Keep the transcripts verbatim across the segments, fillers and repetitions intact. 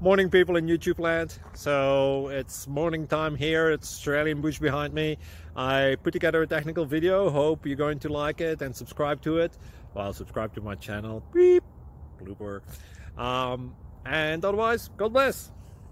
Morning, people in YouTube land. So it's morning time here. It's Australian bush behind me. I put together a technical video. Hope you're going to like it and subscribe to it. Well, subscribe to my channel. Beep. Blooper. Um, and otherwise, God bless.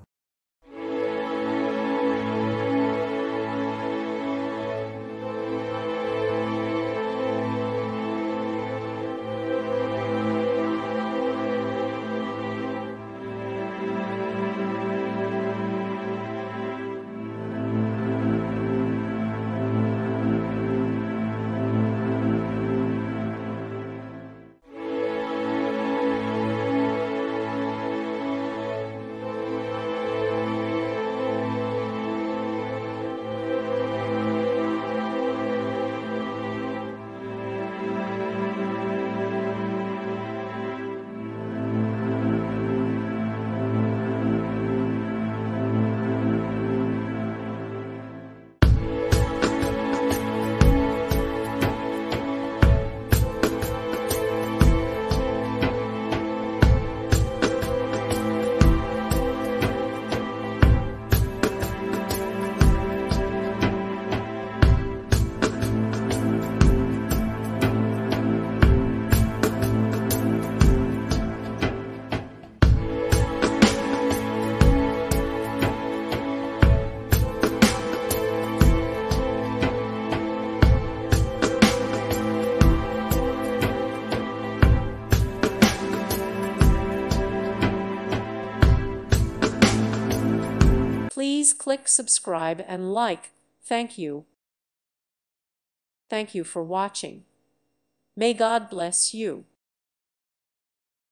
Please click subscribe and like. Thank you. Thank you for watching. May God bless you.